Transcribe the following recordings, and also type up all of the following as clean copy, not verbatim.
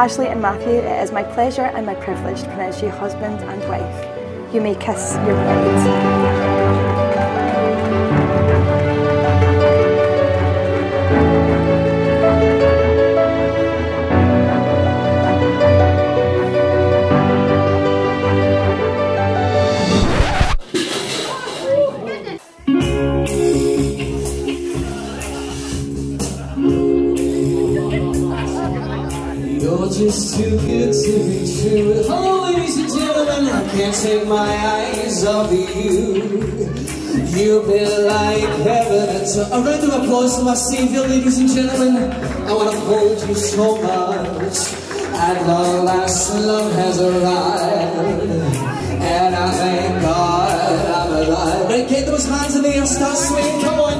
Ashley and Matthew, it is my pleasure and my privilege to pronounce you husband and wife. You may kiss your bride. You're just too good to be true. Oh, ladies and gentlemen, I can't take my eyes off of you. You've been like heaven and so a round of applause for my savior, ladies and gentlemen. I want to hold you so much. At long last, love has arrived, and I thank God I'm alive. Right, get those hands in the air, start swinging, come on.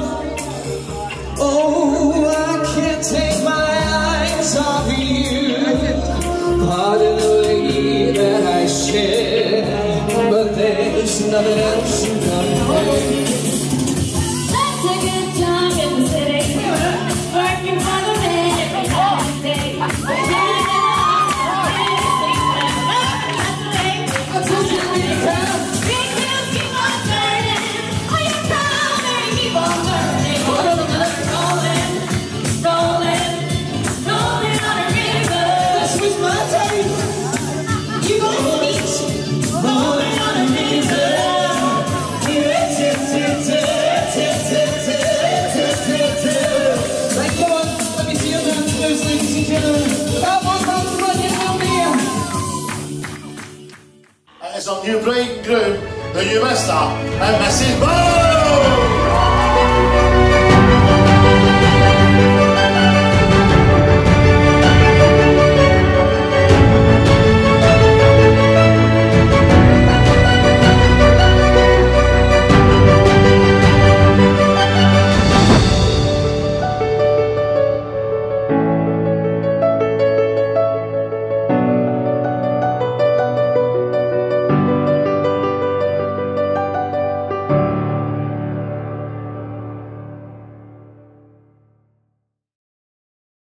Oh, I can't take my eyes off of you. Pardon the way that I share, but there's nothing else you can do. Let's take a jump in the city, working for the man every night and day. I told you to be proud. Big wheels keep on turning, are you proud? They keep on burning. Rolling, rolling, rolling on a river. This was my day. You go to the beach, rolling on a river. Right, come on, let me see your hands, those ladies and gentlemen. About one round to run in out here. It is our new bride and groom, the new Mr. and Mrs. Bow!